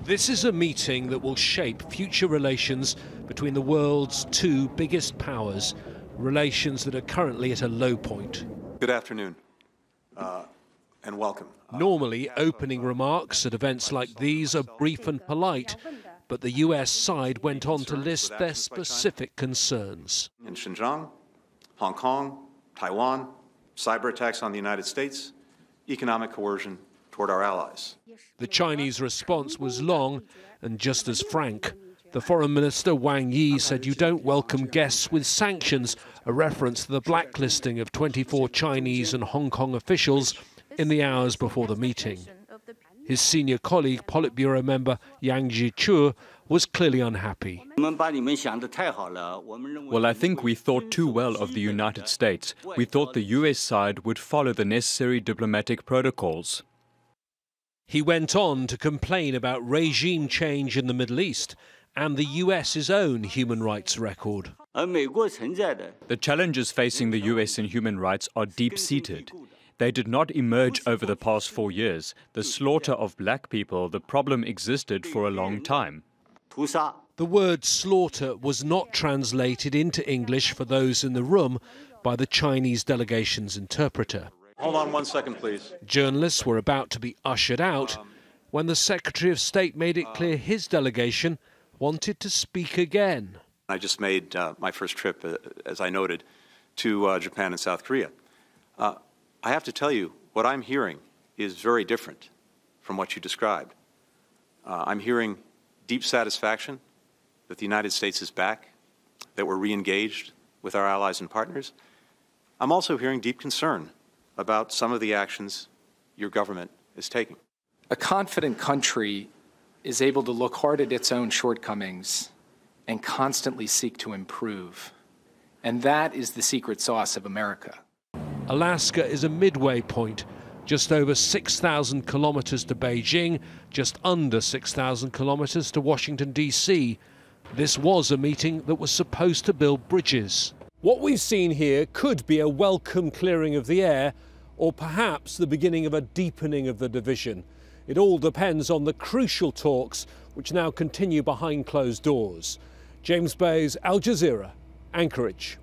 This is a meeting that will shape future relations between the world's two biggest powers, relations that are currently at a low point. Good afternoon, and welcome. Normally, opening remarks at events like these are brief and polite, but the US side went on to list their specific concerns. In Xinjiang, Hong Kong, Taiwan, cyber attacks on the United States, economic coercion toward our allies. The Chinese response was long and just as frank. The Foreign Minister Wang Yi said you don't welcome guests with sanctions, a reference to the blacklisting of 24 Chinese and Hong Kong officials in the hours before the meeting. His senior colleague, Politburo member Yang Jiechu, was clearly unhappy. Well, I think we thought too well of the United States. We thought the US side would follow the necessary diplomatic protocols. He went on to complain about regime change in the Middle East and the US's own human rights record. The challenges facing the US in human rights are deep-seated. They did not emerge over the past 4 years. The slaughter of black people, the problem existed for a long time. The word slaughter was not translated into English for those in the room by the Chinese delegation's interpreter. Hold on 1 second, please. Journalists were about to be ushered out when the Secretary of State made it clear his delegation wanted to speak again. I just made my first trip, as I noted, to Japan and South Korea. I have to tell you, what I'm hearing is very different from what you described. I'm hearing deep satisfaction that the United States is back, that we're re-engaged with our allies and partners. I'm also hearing deep concern about some of the actions your government is taking. A confident country is able to look hard at its own shortcomings and constantly seek to improve. And that is the secret sauce of America. Alaska is a midway point, just over 6,000 kilometers to Beijing, just under 6,000 kilometers to Washington, D.C. This was a meeting that was supposed to build bridges. What we've seen here could be a welcome clearing of the air, or perhaps the beginning of a deepening of the division. It all depends on the crucial talks which now continue behind closed doors. James Bayes, Al Jazeera, Anchorage.